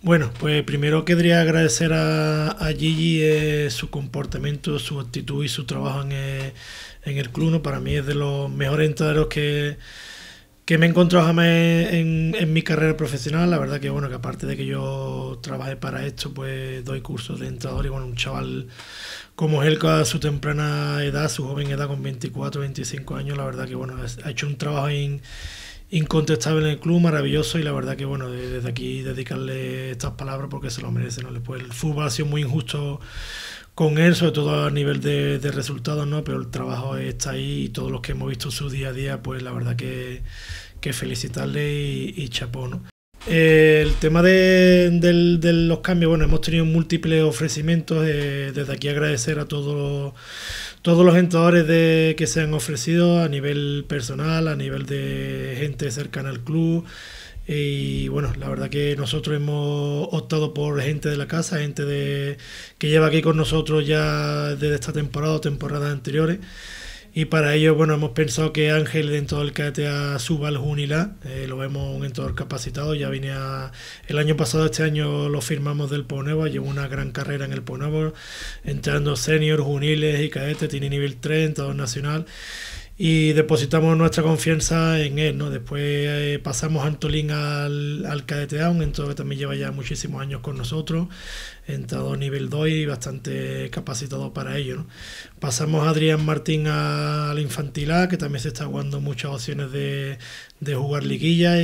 Bueno, pues primero querría agradecer a Gigi su comportamiento, su actitud y su trabajo en el club, ¿no? Para mí es de los mejores entrenadores que me he encontrado jamás en mi carrera profesional. La verdad que bueno, que aparte de que yo trabajé para esto, pues doy cursos de entrenador y bueno, un chaval como él a su temprana edad, su joven edad con 24, 25 años, la verdad que bueno, ha hecho un trabajo incontestable en el club, maravilloso y la verdad que bueno, desde aquí dedicarle estas palabras porque se lo merece, ¿no? Después el fútbol ha sido muy injusto con él, sobre todo a nivel de resultados, ¿no? Pero el trabajo está ahí y todos los que hemos visto su día a día, pues la verdad que felicitarle y chapó, ¿no? El tema de los cambios, bueno, hemos tenido múltiples ofrecimientos, desde aquí agradecer a todos los entrenadores que se han ofrecido a nivel personal, a nivel de gente cercana al club. Y bueno, la verdad que nosotros hemos optado por gente de la casa, que lleva aquí con nosotros ya desde esta temporada o temporadas anteriores. Y para ello, bueno, hemos pensado que Ángel dentro del KTA suba al Juvenil A, lo vemos un entrenador capacitado, el año pasado, este año lo firmamos del Ponuevo, llevó una gran carrera en el Ponuevo, entrando senior, juveniles y cadetes, tiene nivel 3, entrenador nacional, y depositamos nuestra confianza en él, ¿no? Después pasamos a Antolín al KDTA, un entrenador que también lleva ya muchísimos años con nosotros, entrado nivel 2 y bastante capacitado para ello, ¿no? Pasamos a Adrián Martín al Infantil A, que también se está jugando muchas opciones de jugar liguilla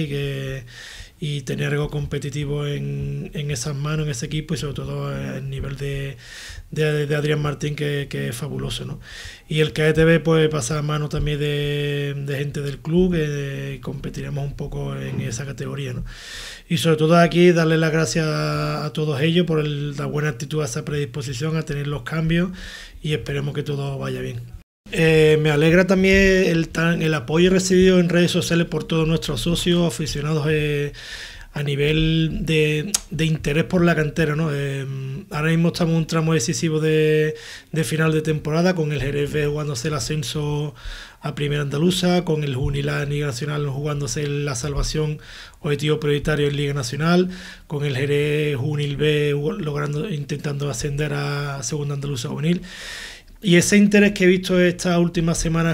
y tener algo competitivo en esas manos, en ese equipo y sobre todo el nivel de Adrián Martín que es fabuloso, ¿no? Y el KTB pues pasa a mano también de gente del club que competiremos un poco en esa categoría, ¿no? Y sobre todo aquí darle las gracias a todos ellos por la buena actitud, a esa predisposición a tener los cambios y esperemos que todo vaya bien. Me alegra también el apoyo recibido en redes sociales por todos nuestros socios, aficionados a nivel de interés por la cantera, ¿no? Ahora mismo estamos en un tramo decisivo de final de temporada, con el Jerez B jugándose el ascenso a Primera Andaluza, con el Juvenil A en Liga Nacional jugándose la salvación, objetivo prioritario en Liga Nacional, con el Jerez Juvenil B intentando ascender a Segunda Andaluza Juvenil. Y ese interés que he visto estas últimas semanas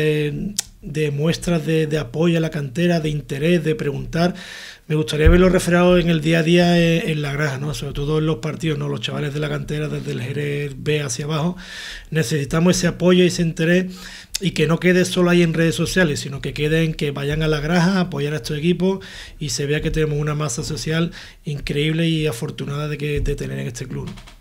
de muestras de apoyo a la cantera, de interés, de preguntar, me gustaría verlo reflejado en el día a día en la granja, ¿no? Sobre todo en los partidos, ¿no? Los chavales de la cantera, desde el Jerez B hacia abajo, necesitamos ese apoyo y ese interés y que no quede solo ahí en redes sociales, sino que queden, que vayan a la granja a apoyar a estos equipos y se vea que tenemos una masa social increíble y afortunada de tener en este club.